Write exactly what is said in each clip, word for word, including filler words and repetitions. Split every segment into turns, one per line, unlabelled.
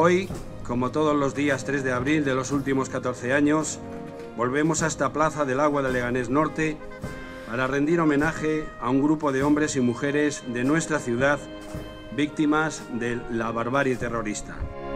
Hoy, como todos los días tres de abril de los últimos catorce años, volvemos a esta plaza del Agua de Leganés Norte para rendir homenaje a un grupo de hombres y mujeres de nuestra ciudad víctimas de la barbarie terrorista.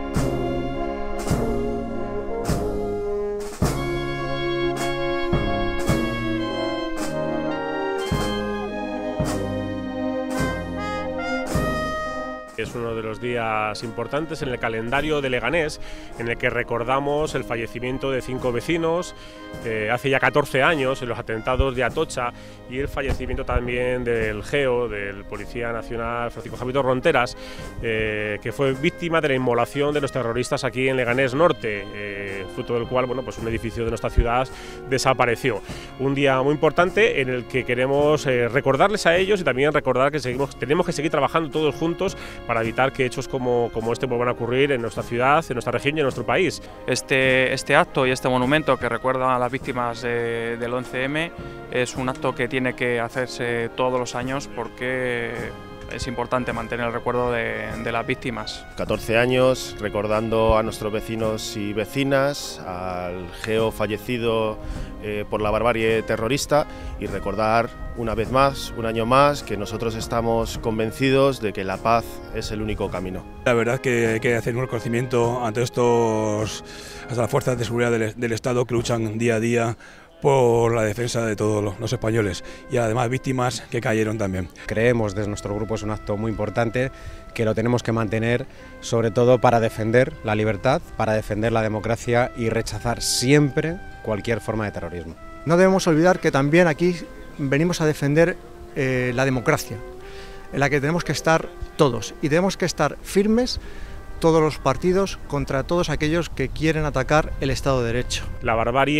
Es uno de los días importantes en el calendario de Leganés, en el que recordamos el fallecimiento de cinco vecinos eh, hace ya catorce años en los atentados de Atocha, y el fallecimiento también del geo, del Policía Nacional Francisco Javier Ronteras, eh, que fue víctima de la inmolación de los terroristas aquí en Leganés Norte, eh, fruto del cual, bueno, pues un edificio de nuestra ciudad desapareció. Un día muy importante en el que queremos eh, recordarles a ellos y también recordar que seguimos, tenemos que seguir trabajando todos juntos para evitar que hechos como, como este vuelvan a ocurrir en nuestra ciudad, en nuestra región y en nuestro país.
Este, este acto y este monumento que recuerda a las víctimas de, del once eme es un acto que tiene que hacerse todos los años porque es importante mantener el recuerdo de, de las víctimas.
catorce años recordando a nuestros vecinos y vecinas, al geo fallecido eh, por la barbarie terrorista, y recordar una vez más, un año más, que nosotros estamos convencidos de que la paz es el único camino.
La verdad que hay que hacer un reconocimiento ante estos, hasta las fuerzas de seguridad del, del Estado que luchan día a día por la defensa de todos los españoles, y además víctimas que cayeron también.
Creemos desde nuestro grupo es un acto muy importante que lo tenemos que mantener, sobre todo para defender la libertad, para defender la democracia y rechazar siempre cualquier forma de terrorismo.
No debemos olvidar que también aquí venimos a defender eh, la democracia, en la que tenemos que estar todos, y tenemos que estar firmes todos los partidos contra todos aquellos que quieren atacar el Estado de Derecho.
La barbarie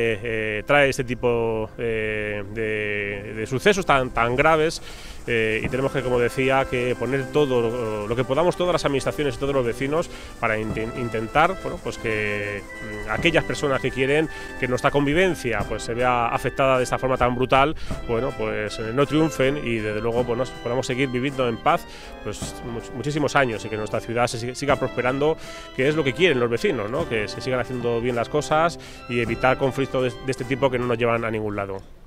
eh, trae este tipo eh, de, de sucesos tan, tan graves eh, y tenemos que, como decía, que poner todo lo, lo que podamos, todas las administraciones y todos los vecinos, para in intentar bueno, pues que aquellas personas que quieren que nuestra convivencia pues se vea afectada de esta forma tan brutal, bueno, pues no triunfen y desde luego bueno, podamos seguir viviendo en paz pues muchísimos años, y que nuestra ciudad se siga prosperando, que es lo que quieren los vecinos, ¿no? Que se sigan haciendo bien las cosas y evitar conflictos de, de este tipo que no nos llevan a ningún lado.